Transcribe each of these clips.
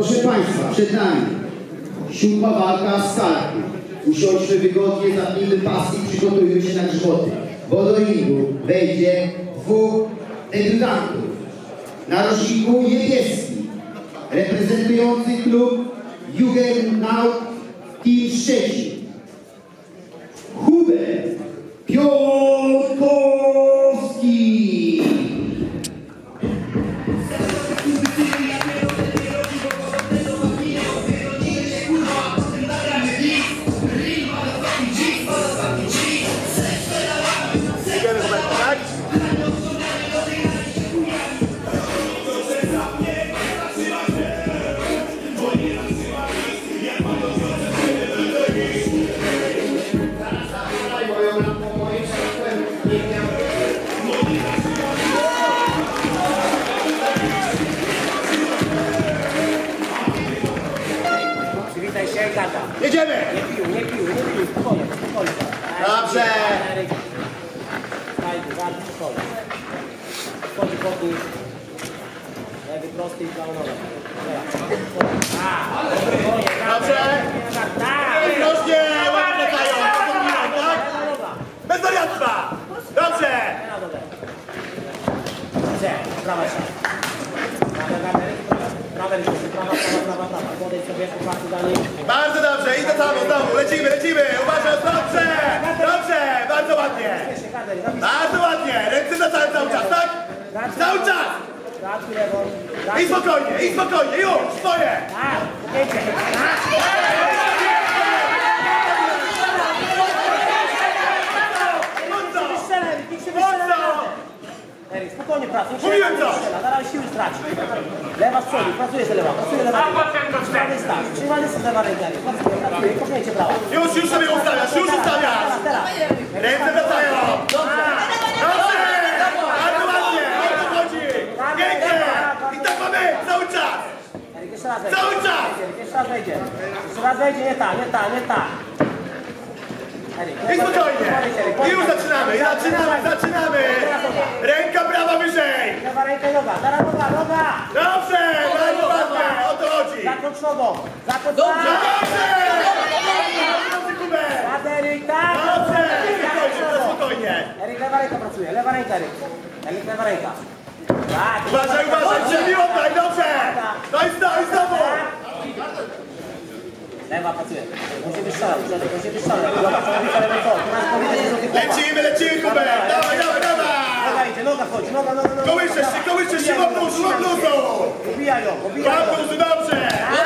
Proszę Państwa, przed nami 7. walka z karku. Usiądźmy wygodnie, zapnijmy pasy i przygotujmy się na grzmoty, bo do ringu wejdzie 2 debiutantów. Na rożniku niebieski, reprezentujący klub Jugendaut Team Szczecin, Hubert Piotrkowski. Jedziemy! Nie pił, spokojnie. Dobrze! Bardzo spokojnie. Wchodzi pod nim. Lewy prosty i planowy. Dobrze! Ostrożnie! Ładnie latają! Tak? Bez wariactwa! Dobrze! Prawa się. Prawa. Podejdź sobie, chłopacy dalej. Bardzo dobrze! I to samo, znowu! Lecimy! Uważaj! Dobrze! Bardzo ładnie! Bardzo ładnie! Ręce na cały czas, tak? Cały czas! I spokojnie! Już! Swoje! Eryk, spokojnie pracuj. Mówiłem to! Zaraz siły straci. Lewa z przodu, pracuje z lewa. Trzymany start, lewa ręka. Pracuje, kopnięcie prawa. Już sobie ustawiasz! Teraz. Ręce wracają! Dobrze! Bardzo ładnie! O to chodzi! Pięknie! I tak mamy! Cały czas! Eryk, jeszcze raz wejdzie. Cały czas! Jeszcze raz wejdzie, nie ta. Eryk, I spokojnie! I już zaczynamy! Ręka prawa wyżej! lewa ręka i noga, teraz noga. Dobrze! Bardzo ładnie! O to chodzi! Zakończ nogą. Dobrze! Eryk, tak. Dobrze! Spokojnie! Eryk, lewa ręka pracuje, lewa ręka. Tak. Uważaj! Czyli oddaj! Dobrze! No i znowu! Lewa pracuje. Musimy strzelać. Lecimy, Kubek! Dawaj! Noga idzie, noga wchodzi, noga. Kołyszesz się, łap bluzą! Obijaj ją. Łap bluzą, dobrze!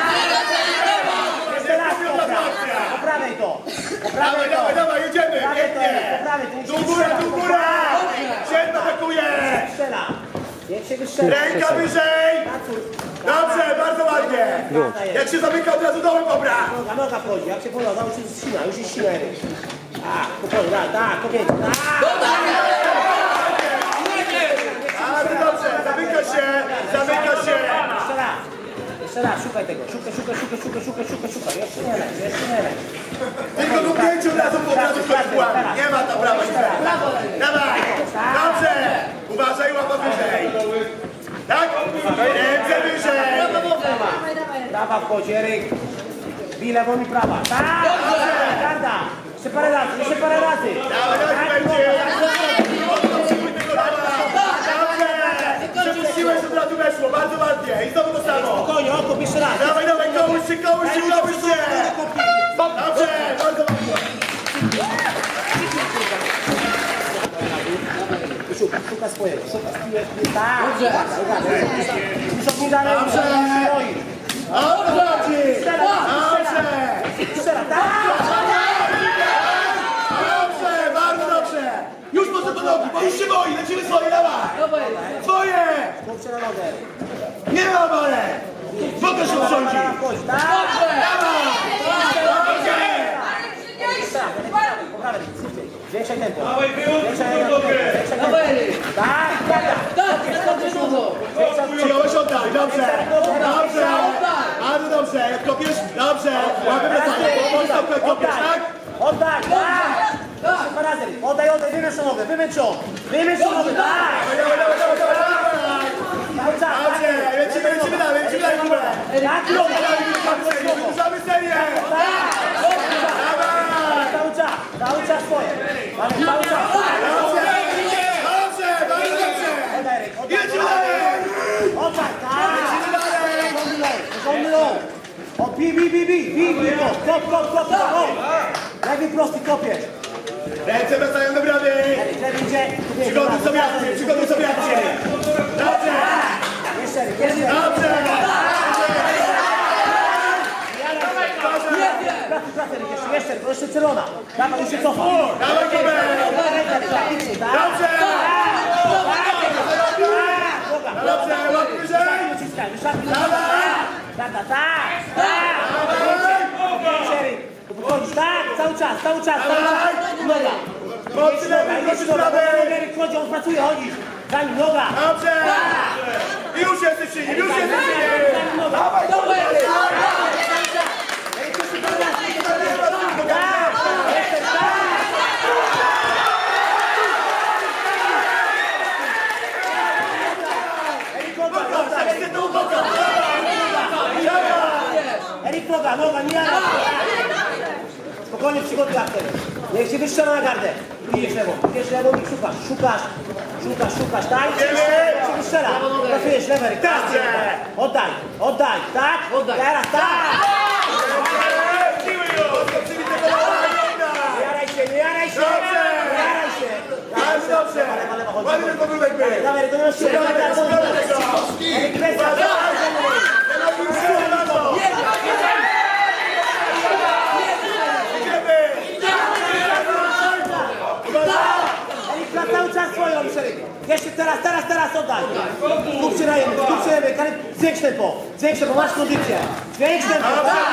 Poprawiaj to. Dawaj, jedziemy! Pięknie. Tu góra! Siedma atakuje! Strzela. Niech się wystrzela. Ręka wyżej! Dobrze, bardzo ładnie! Jak się zamyka od razu dołem, dobra! Noga wchodzi, jak się podoba, już jest ścina, Eryk. Tak, spokojnie, tak, kobiety, tak! Bardzo dobrze, zamyka się! Jeszcze raz, szukaj tego, szukaj. Jeszcze nie leć. Tylko lubnięcie od razu pułami. Nie ma tam prawa. Dawaj! Dobrze! Uważaj, łapa wyżej! Tak? Ręce wyżej! Prawa wchodzi, Eryk. Bij lewą i prawa. Tak! Garda! Jeszcze parę razy. Dawaj, będzie! Przepuściłeś, od razu weszło, bardzo ładnie. I znowu to samo. Spokojnie, oko, jeszcze raz. Dawaj, kołuś się! Dobrze, bardzo ładnie. Szuka swojego. Tak. Dobrze. Strzela, tak. Dobrze, bardzo dobrze. Już może do nogi, bo już się boi. Lecimy swoje, dawaj. Swoje. Skupcie na nogę. Nie ma bale. Pokaż się usiądzi. Dawaj. Większe tempo. Dawaj, wyłącz nogę! Tak, Przyjąłeś, oddaj, dobrze. Bardzo dobrze, jak kopiesz, dobrze. Łapy wracamy, mocno kopiesz, tak? Oddaj, tak! Oddaj, wymęcz nogę, wymęcz ją, tak! Dawaj. Dobrze, lecimy dalej, Kubek. Tak, noga! Wydłużamy serię! Cały czas swoje. Ale cały czas. Dobrze, bardzo dobrze! Jedźmy dalej! Oczak, tak! Porządny low. O, bij, kop. Lewy prosty kopiesz. Ręce wracają do bramy! Przygotuj sobie akcję! Dobrze! Jeszcze. Dobrze! Jeszcze, to jeszcze celona. Dawaj, już się cofa. Dawaj, dobrze! Dobrze, łap wyżej! Tak, cały czas. Noga. Mocny lewy, prawy! Chodzi, on pracuje, chodzisz. Za nim noga. Dobrze! I już jesteś przy nim! Dawaj! Erik, noga, nie jara. Spokojnie przygotuj akcję. Niech się wystrzela na gardę. Idziesz lewą i szukasz, tak? Się wystrzela. Trafujesz lewy, Erik. Oddaj, tak? Teraz, tak! Nie jaraj się! Dobrze! Ładny ten podróbek był! Dawaj, to już się Erik, kwestia! Cały czas swoją, Erik. Jeszcze teraz oddaj. Skup się rajemy. Zwiększ tempo, masz kondycję. Zwiększ tempo,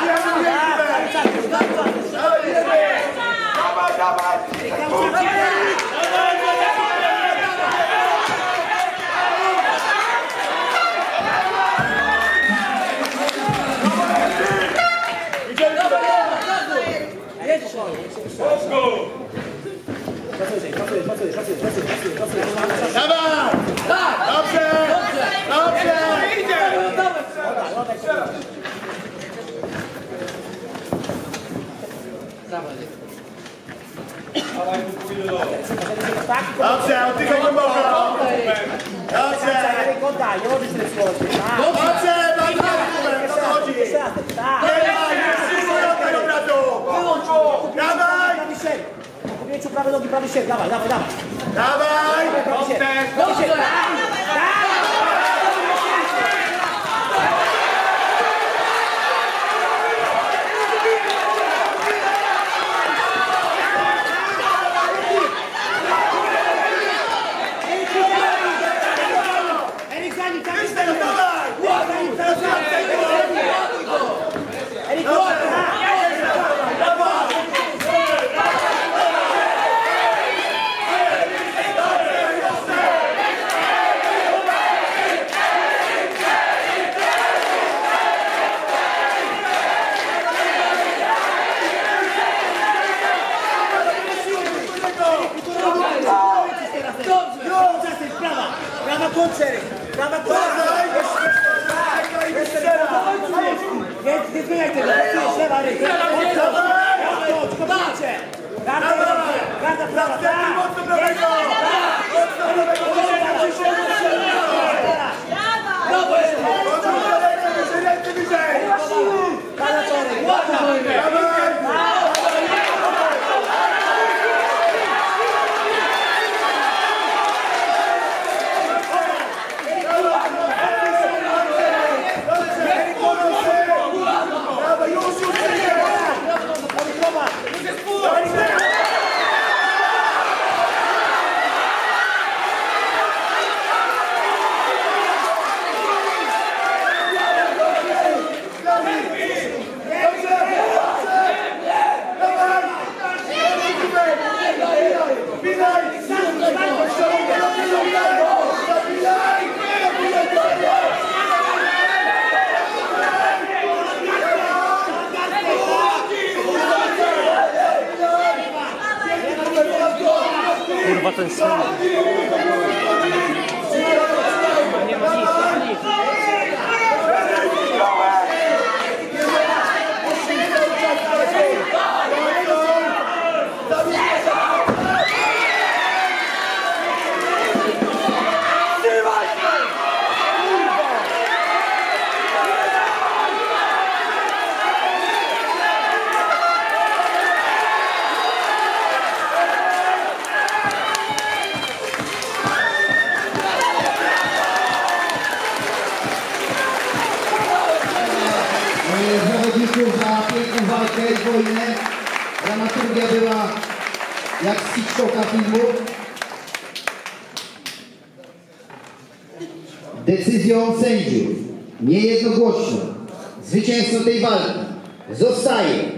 Dawaj! Dobrze! Idzie! Dobrze, oddychaj głęboko! Dobrze! Oddaj, nie możesz tyle składać. Dobrze! Bardzo o co chodzi? Oddaj od razu! Dawaj! Po powietrzu prawej nogi, prawy siek, dawaj. Dawaj! Erik, za nim, Prawa kończy, nie zmieniaj tego, lewa, Erik. Odchodź, kobiecie. Garda prawa, tak. Mocno prawego! Ręce wyżej! walkę, wojnę. Dramaturgia była jak z Hitchcocka filmu. Decyzją sędziów, niejednogłośną, zwycięzcą tej walki zostaje